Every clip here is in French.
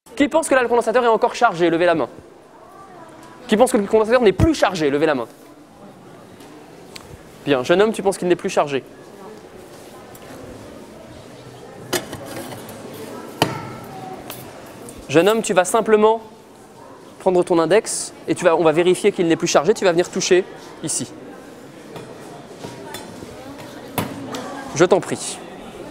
Qui pense que là, le condensateur est encore chargé? Levez la main. Qui pense que le condensateur n'est plus chargé? Levez la main. Bien, jeune homme, tu penses qu'il n'est plus chargé? Jeune homme, tu vas simplement prendre ton index et on va vérifier qu'il n'est plus chargé. Tu vas venir toucher ici. Je t'en prie.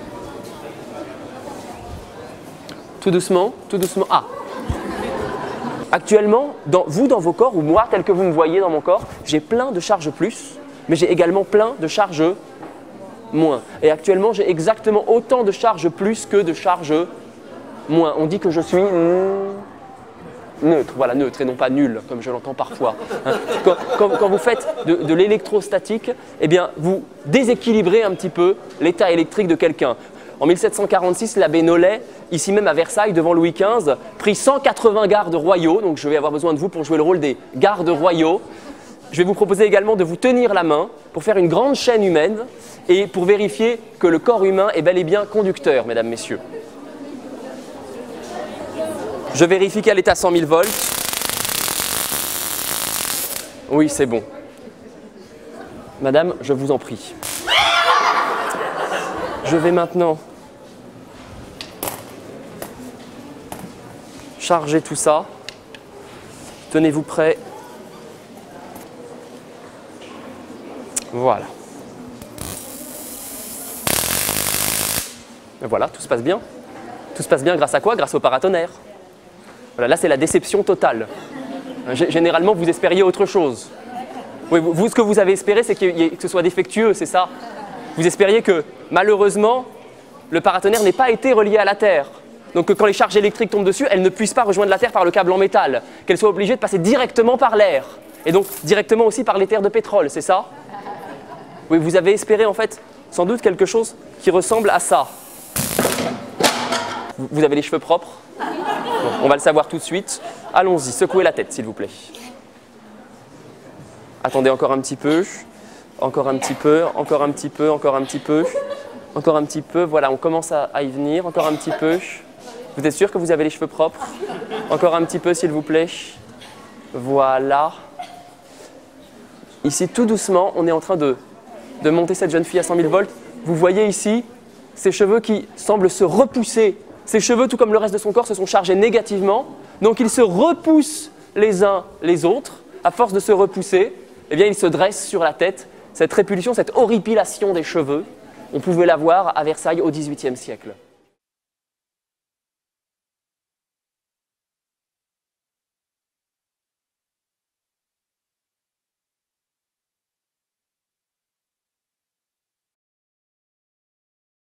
Tout doucement, tout doucement. Ah! Actuellement, dans vos corps, ou moi, tel que vous me voyez dans mon corps, j'ai plein de charges plus, mais j'ai également plein de charges moins. Et actuellement, j'ai exactement autant de charges plus que de charges moins. On dit que je suis neutre, voilà, neutre et non pas nul, comme je l'entends parfois. Quand vous faites de l'électrostatique, eh bien, vous déséquilibrez un petit peu l'état électrique de quelqu'un. En 1746, l'abbé Nollet, ici même à Versailles, devant Louis XV, prit 180 gardes royaux, donc je vais avoir besoin de vous pour jouer le rôle des gardes royaux. Je vais vous proposer également de vous tenir la main pour faire une grande chaîne humaine et pour vérifier que le corps humain est bel et bien conducteur, mesdames, messieurs. Je vérifie qu'elle est à 100 000 volts. Oui, c'est bon. Madame, je vous en prie. Je vais maintenant charger tout ça. Tenez-vous prêts. Voilà. Et voilà, tout se passe bien. Tout se passe bien grâce à quoi? Grâce au paratonnerre. Voilà, là, c'est la déception totale. Généralement, vous espériez autre chose. Oui, vous, ce que vous avez espéré, c'est que ce soit défectueux, c'est ça? Vous espériez que, malheureusement, le paratonnerre n'ait pas été relié à la Terre. Donc que quand les charges électriques tombent dessus, elles ne puissent pas rejoindre la Terre par le câble en métal. Qu'elles soient obligées de passer directement par l'air. Et donc directement aussi par les terres de pétrole, c'est ça? Oui, vous avez espéré en fait, sans doute quelque chose qui ressemble à ça. Vous avez les cheveux propres? Bon, on va le savoir tout de suite. Allons-y, secouez la tête s'il vous plaît. Attendez encore un petit peu. Encore un petit peu, encore un petit peu, encore un petit peu, encore un petit peu. Voilà, on commence à y venir. Encore un petit peu. Vous êtes sûr que vous avez les cheveux propres? Encore un petit peu, s'il vous plaît. Voilà. Ici, tout doucement, on est en train de monter cette jeune fille à 100 000 volts. Vous voyez ici ces cheveux qui semblent se repousser. Ces cheveux, tout comme le reste de son corps, se sont chargés négativement. Donc, ils se repoussent les uns les autres. À force de se repousser, eh bien, ils se dressent sur la tête. Cette répulsion, cette horripilation des cheveux, on pouvait la voir à Versailles au XVIIIe siècle.